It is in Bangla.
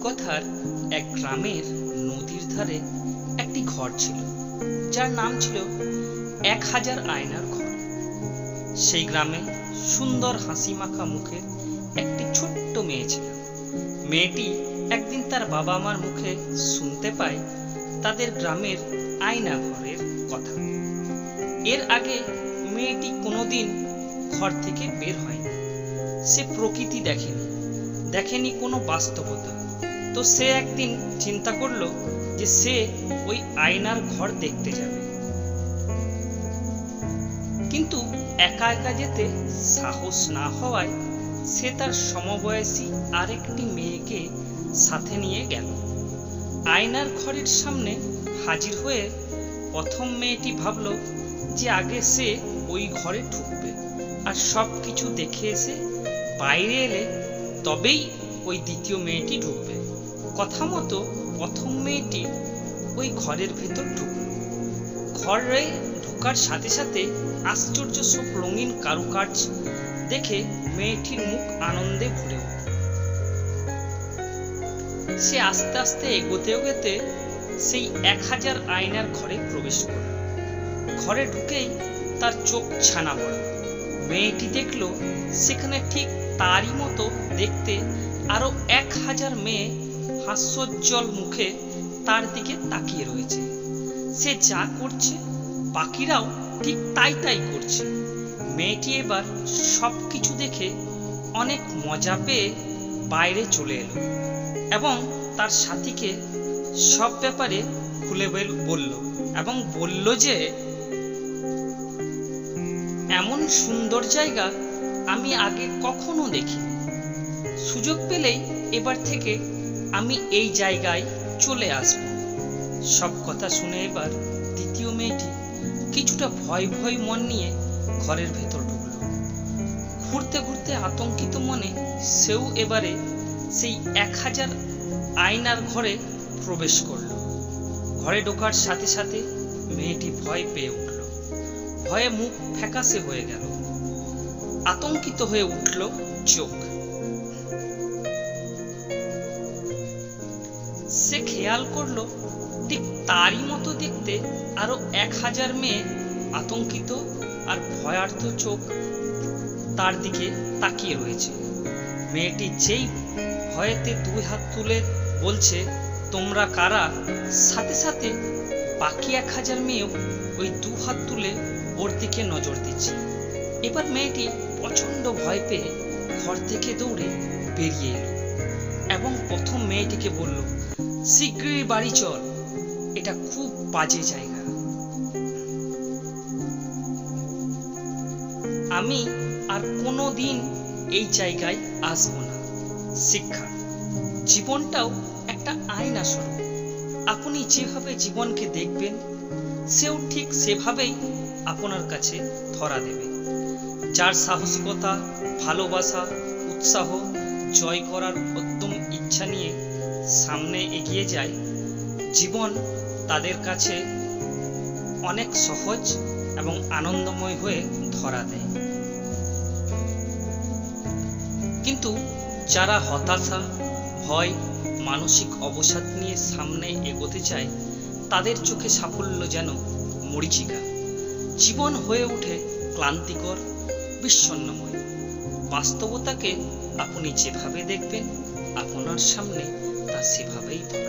রূপকথার এক গ্রামের নদীর ধারে একটি ঘর ছিল, যার নাম ছিল 1000 আয়নার ঘর। সেই গ্রামে সুন্দর হাসি মাখা মুখের একটি ছোট্ট মেয়ে ছিল। মেয়েটি একদিন তার বাবা মার মুখে শুনতে পায় তাদের গ্রামের আয়না ঘরের কথা। এর আগে মেয়েটি কোনোদিন ঘর থেকে বের হয়নি। সে প্রকৃতি দেখেনি কোনো বাস্তবতা। তো সে একদিন চিন্তা করলো যে সে ওই আয়নার ঘর দেখতে যাবে, কিন্তু একা একা যেতে সাহস না হওয়ায় সে তার সমবয়সী আরেকটি মেয়েকে সাথে নিয়ে গেল। আয়নার ঘরের সামনে হাজির হয়ে প্রথম মেয়েটি ভাবলো যে আগে সে ওই ঘরে ঢুকবে আর সবকিছু দেখে এসে বাইরে এলে তবেই ওই দ্বিতীয় মেয়েটি ঢুকবে। কথা মতো প্রথম মেয়েটি ওই ঘরের ভেতর ঢুকল। ঘরে ঢোকার সাথে সাথে আশ্চর্য সব রঙিন কারুকার্য দেখে মেয়েটির মুখ আনন্দে ভরে উঠল। সে আস্তে আস্তে এগোতে সেই 1000 আয়নার ঘরে প্রবেশ করল। ঘরে ঢুকেই তার চোখ ছানা পড়ে। মেয়েটি দেখল সেখানে ঠিক তারই মতো দেখতে আরো 1000 মেয়ে হাস্যোজ্জ্বল মুখে তার দিকে তাকিয়ে রয়েছে। সে যা করছে বাকিরাও ঠিক তাই করছে। মেয়েটি এবার সবকিছু দেখে অনেক মজা পেয়ে বাইরে চলে এলো এবং তার সাথীকে সব ব্যাপারে খুলে বলল এবং বলল যে এমন সুন্দর জায়গা আমি আগে কখনো দেখিনি। সুযোগ পেলেই এবার থেকে আমি এই জায়গায় চলে আসব। সব কথা শুনে এবার দ্বিতীয় মেয়েটি কিছুটা ভয় মন নিয়ে ঘরের ভেতর ঢুকল। ঘুরতে আতঙ্কিত মনে সেও এবারে সেই 1000 আয়নার ঘরে প্রবেশ করল। ঘরে ঢোকার সাথে সাথে মেয়েটি ভয় পেয়ে উঠল। ভয়ে মুখ ফ্যাকাশে হয়ে গেল। আতঙ্কিত হয়ে উঠল চোখ। সে খেয়াল করলো ঠিক তারই মতো দেখতে আরো 1000 মেয়ে আতঙ্কিত আর ভয়ার্ত চোখ তার দিকে তাকিয়ে রয়েছে। মেয়েটি যেই ভয়েতে 2 হাত তুলে বলছে তোমরা কারা, সাথে সাথে বাকি 1000 মেয়েও ওই 2 হাত তুলে ওর দিকে নজর দিচ্ছে। এবার মেয়েটি প্রচন্ড ভয় পেয়ে ঘর থেকে দৌড়ে বেরিয়ে এলো এবং প্রথম মেয়েটিকে বলল শীঘ্রই বাড়ি চল, এটা খুব বাজে জায়গা। আমি আর কোনোদিন এই জায়গায় আসবো না। শিক্ষা, জীবনটাও একটা আয়না স্বরূপ। আপনি যেভাবে জীবনকে দেখবেন সেও ঠিক সেভাবেই আপনার কাছে ধরা দেবে। যার সাহসিকতা, ভালোবাসা, উৎসাহ, জয় করার উদ্যম ইচ্ছা নিয়ে সামনে এগিয়ে যায়, জীবন তাদের কাছে অনেক সহজ এবং আনন্দময় হয়ে ধরা দেয়। কিন্তু যারা হতাশা, ভয়, মানসিক অবসাদ নিয়ে সামনে এগোতে চায় তাদের চোখে সাফল্য যেন মরীচিকা। জীবন হয়ে ওঠে ক্লান্তিকর, বিষণ্ণময়। বাস্তবতাকে আপনি যেভাবে দেখবেন আপনার সামনে তা সেভাবেই